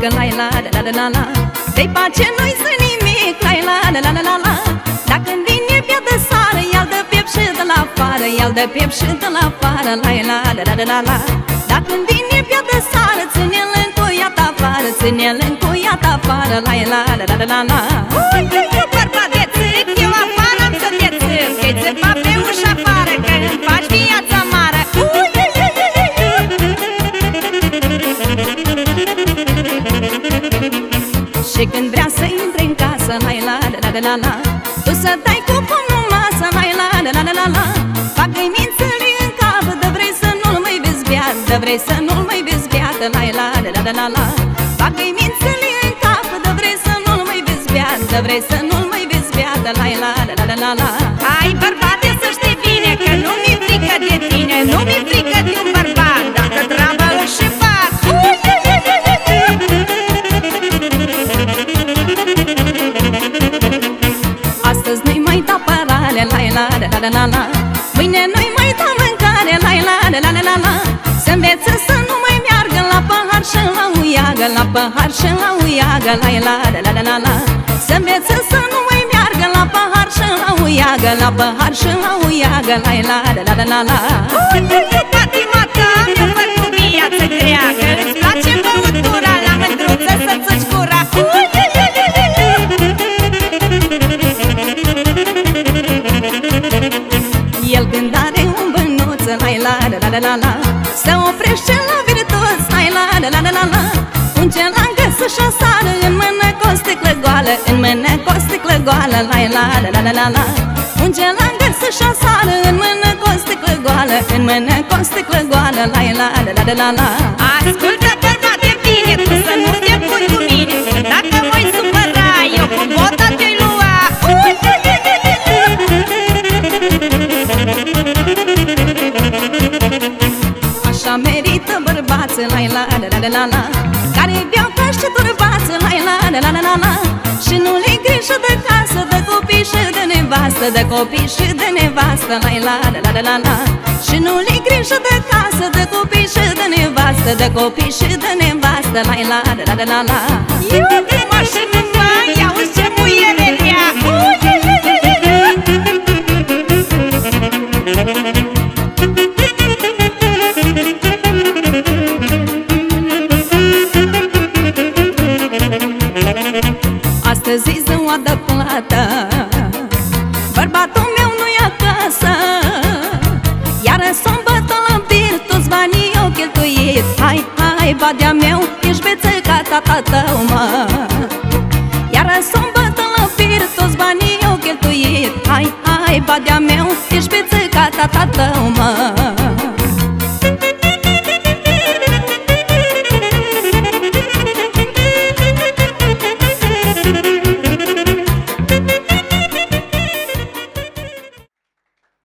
că la la la la la la. De-i pace nu-i să nimic, la la la la la la. Dacă vine bea de sară, ia-l de piept și de la afară, ia-l de piept și de la afară, la la la la la la. Dacă vine bea de sară, ține-l încoiat afară, ține-l încoiat afară, la la la la la la. Ui, bărbat de țâp, eu afară am să te țâp, că-i țâpa pe ușa afară, că îmi faci viața mare. Și când vrea să intre în casă, la la la la la la, tu să dai cu pumnul în masă, la la la la la la. Facă-i mințele în cap, de vrei să nu-l mai vezi beat, de vrei să nu-l mai vezi beat, la la la la la la. Facă-i mințele în cap, de vrei să nu-l mai vezi beat, de vrei să nu-l mai vezi beat, la la la la la la. Hai, bărbate, să știi bine că nu mi-e frică de tine, nu mi-e frică de un bărbat, dacă treaba îl și fac. Astăzi nu-i mai da părare, la la la la la la. Mâine nu-i mai da mâncare, la la la la la la. Să învețe să nu mai meargă la pahar și la uiagă, la pahar și la uiagă, la la la la la la. Să învețe să nu mai meargă la pahar și la uiagă, la pahar și la uiagă, la la la la la la. Patima ta mi-a făcut viață greacă, îți place băutura, la mândruță să-ți gura. El când are un bănuț, la la la la la la, se oprește la virtuț, la la la la la la. Un celangă să-și asară, în mână cu o sticlă goală, în mână cu o sticlă goală, la la la la la la la. Un celangă să-și asară, în mână cu o sticlă goală, în mână cu o sticlă goală, la la la la la la. Ascultă, bărbate, bine, tu să nu te pui cu mine, dacă voi supăra, eu cu bota te-i lua. Așa merită bărbață, la la la la la la, care beau ca și turbață, la la la la la la. Și nu le grijă de casă, de copii și de nevastă, de copii și de nevastă, la la la la la la. Și nu le grijă de casă, de copii și de nevastă, de copii și de nevastă, la la la la la la. Eu de mașină mai, auzi ce muiere mea. Astăzi e ziua de plată, bărbatul meu nu-i acasă, iar sâmbătă la bir toți banii eu cheltuit. Hai, hai, badea meu, ești beță ca tata tău, mă. Iar sâmbătă la bir toți banii eu cheltuit. Hai, hai, badea meu, ești beță ca tata tău, mă.